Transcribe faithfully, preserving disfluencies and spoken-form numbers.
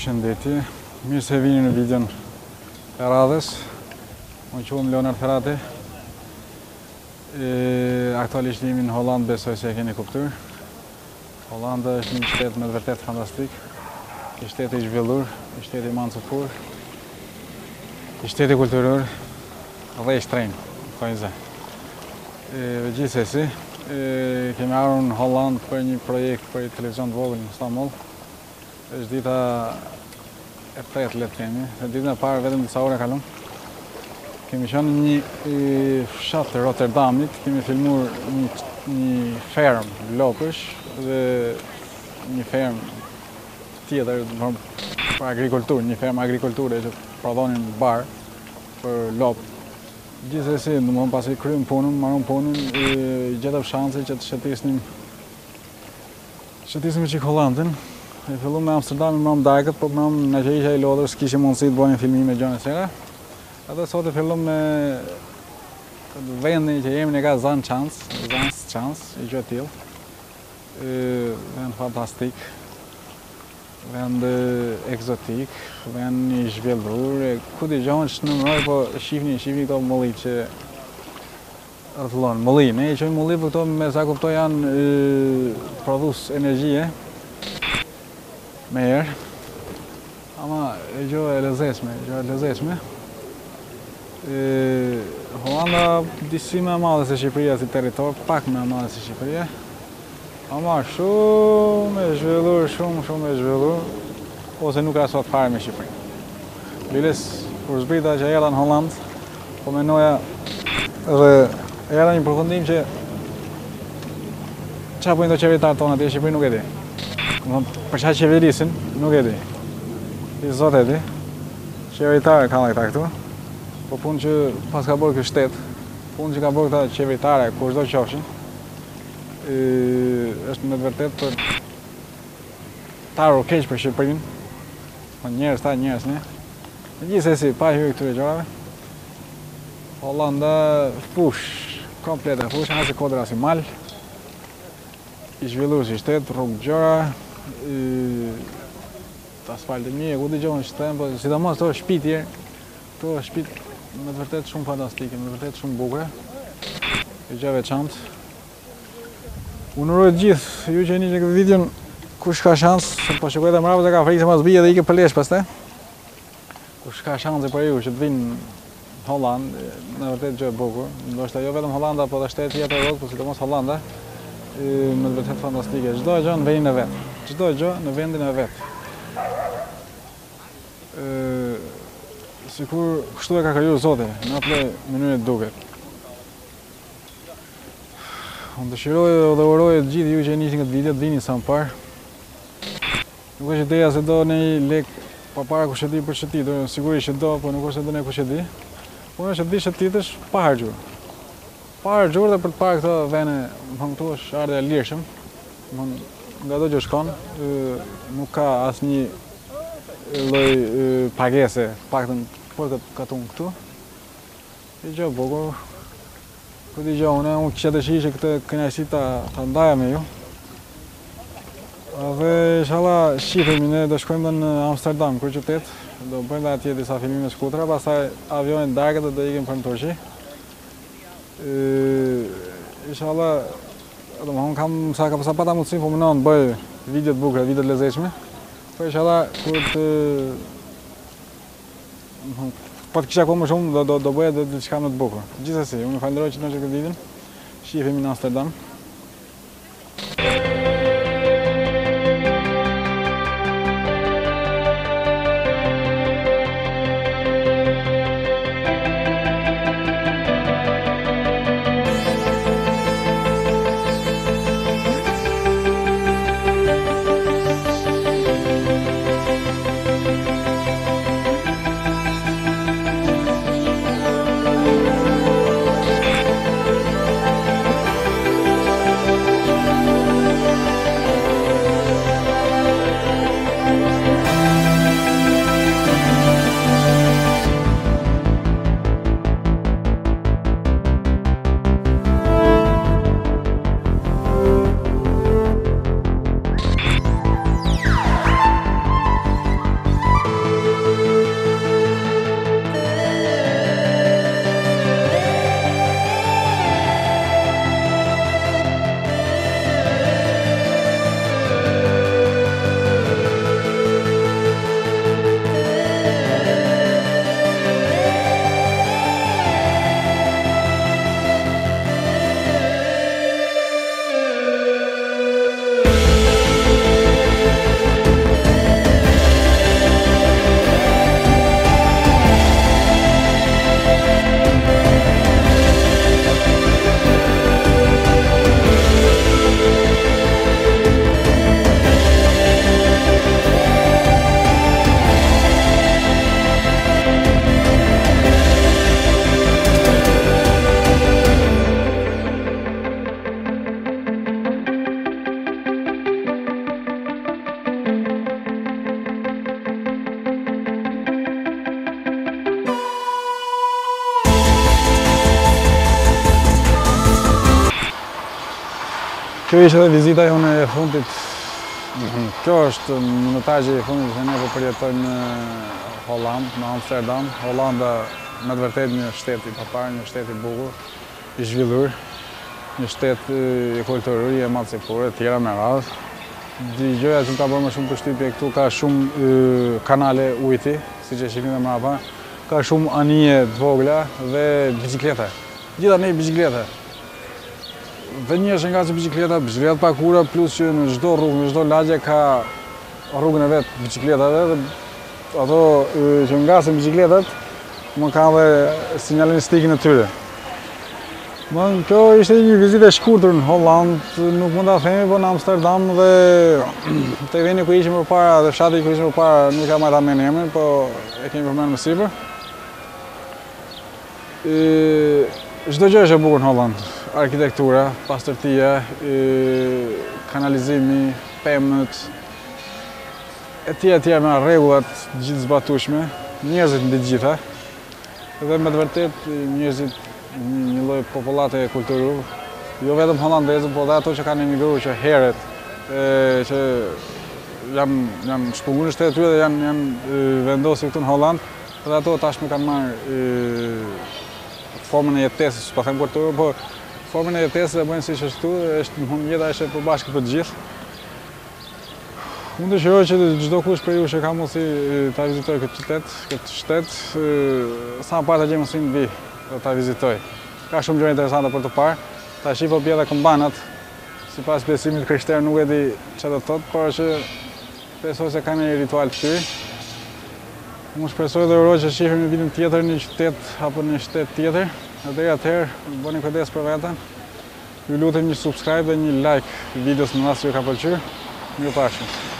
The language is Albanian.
Përshëndetje, mirë se vini në videon e radhës. Unë quhem Leonard Ferrati. Aktualisht jemi në Holland, besoj se e keni kuptuar. Hollanda është një shtet me të vërtet fantastik. Një shtet i zhvilluar, një shtet i mancëpur, një shtet i kulturor dhe i shtrenjtë, po i zë. Gjithsesi, kemi ardhur në Holland për një projekt për një televizion të vogël në Istanbul. Është dita e tretë, le të themi. Ditën e parë vetëm disa ora kalon. Kemi qenë në një fshat të Rotterdamit, kemi filmuar një, një fermë lopësh dhe një fermë tjetër për agrikulturë, një fermë agrikulture që prodhonin bar për lopë. Gjithsesi, domethënë pasi kryem punën, marrëm punën, i gjetëm shanse që të shëtisnim shëtisnim çik Hollandën. E filluam me Amsterdamin, më darkët, po më në që isha i lodhur, s'kishim mundësi të bënim filmime gjëra tjera. Edhe sot e filluam me vendin që jemi ne ka zan chance, zan chance, i gjë tillë. Vend fantastik, vend ekzotik, vend i zhvilluar, ku di gjohen ç'nëmëroj, po shihni, shihni këto molli që rrotëllon, molli, ne i quajmë molli, po këto me sa kuptoj janë prodhues energjie. Me erë, ama e gjë e lezetshme, gjë e lezetshme. Hollanda disi më e madhe se Shqipëria si territor, pak më e madhe se Shqipëria, ama shumë e zhvilluar, shumë shumë e zhvilluar, ose nuk ka sot fare me Shqipërinë. Biles, kur zbrita që erdha në Holland, po menoja dhe erdha një përfundim që çfarë bojnë të qeveritarët tonë atje në Shqipëri nuk e di. Për çfarë qeverisin, nuk e di. I zot e di. Qeveritarë kanë këta këtu. Po punë që pas ka bërë ky shtet, punë që ka bërë këta qeveritarë, kur çdo qofshin, është me të vërtet për ta ardhur keq për Shqipërinë. Po njerëz ta njerëz ne. Megjithëse pa hyrë këtyre gjërave, Hollanda fush, komplete fush, as e kodra si mal. I zhvilluar si shtet, rrugë gjëra, asfalti mirë, ku dëgjohen shtem, po sidomos këto shtëpi tjerë, këto shtëpi me të vërtet shumë fantastike, me të vërtet shumë bukura, e gjë veçantë. Unë uroj të gjithë, ju që jeni në këtë videon, kush ka shansë, po shikoj edhe mbrapa se ka frikë se mos bie dhe ikë për lesh pastaj. Kush ka shanse për ju që të vinë në Holland, në vërtet gjë e bukur, ndoshta jo vetëm Hollanda, po edhe shtete tjetër të Evropës, po sidomos Hollanda. Me të vërtet fantastike. Çdo gjë në vendin e vet. Çdo gjë në vendin e vet. Sikur kështu e ka krijuar Zoti, në atë mënyrë duket. Unë dëshiroj dhe uroj të gjithë ju që jeni në këtë video të vini sa më parë. Nuk është ideja se do në një lek pa para kush e di për shëtitur, sigurisht që do, po nuk është se do ne kush e di. Po është di shëtitësh pa harxhur. Pa harxhur dhe për të parë këto vene, më thonë këtu është ardha e lirshëm, nga do që shkon, nuk ka asnjë lloj pagese, paktën për këtë katun këtu. I gjë bukur. Ku di gjë, unë unë kisha dëshirë që këtë kënaqësi ta ta ndaja me ju. Dhe inshallah shihemi, ne do shkojmë në Amsterdam, kryeqytet, do bëjmë atje disa filmime shkurtra, pastaj avionin darkët dhe do ikim për në Turqi. Inshallah, domethënë kam sa ka sa pata mundësi po mënon të bëj video të bukura, video të lezetshme. Po inshallah kur të po të kisha kohë më shumë do do do bëja diçka më të bukur. Gjithsesi, unë falenderoj që na shikoni videon. Shihemi në Amsterdam. Kjo ishte edhe vizita jonë e fundit. Kjo është minutazhi i fundit që ne po përjetojmë në Holland, në Amsterdam. Holanda me të vërtetë një shtet i papar, një shtet i bukur, i zhvilluar, një shtet i kulturor, i emancipuar, e tjera me radhë. Di gjëja që më ka bërë më shumë përshtypje këtu ka shumë uh, kanale ujiti, siç e shihni më mbrapa, ka shumë anije të vogla dhe bicikleta. Gjitha ne bicikleta. Dhe njerëz që ngacin bicikleta, bicikleta pakura, plus që në çdo rrugë, në çdo lagje ka rrugën e vet bicikletave dhe ato uh, që ngacin bicikletat më kanë dhe sinjalistikin e tyre. Bon, kjo ishte një vizitë e shkurtër në Holland, nuk mund ta themi, po në Amsterdam dhe te veni ku ishim përpara dhe fshati ku ishim përpara nuk ka marrë me emrin, po e kemi përmendur më sipër. Çdo gjë është e bukur në Holland. Arkitektura, pastërtia, kanalizimi, pemët, e tjera e tjera me rregullat gjithë zbatueshme, njerëzit mbi të gjitha. Dhe me të vërtetë njerëzit një lloj popullate kulturore, jo vetëm hollandezë, por edhe ato që kanë emigruar që herët, e, që janë janë shpunguar në shtetet e tyre dhe janë janë vendosur këtu në Holland, dhe ato tashmë kanë marrë formën e jetesës, po them kulturë, po formën e jetesës e bëjnë siç është këtu, është jeta është e përbashkët për të gjithë. Unë dëshiroj që çdo kush prej jush që ka mundësi ta vizitojë këtë qytet, këtë shtet, sa më parë të gjejë mundësinë të vi dhe ta vizitoj. Ka shumë gjëra interesante për të parë. Tash po bie edhe kombanat. Sipas besimit krishterë nuk e di çfarë do të thotë, por që besoj se kanë një ritual të tyre. Unë shpresoj dhe uroj që shihemi në vitin tjetër në një qytet apo në një shtet tjetër. Deri atëherë, bëni kujdes për veten. Ju lutem një subscribe dhe një like videos në rast se ju ka pëlqyer. Mirupafshim.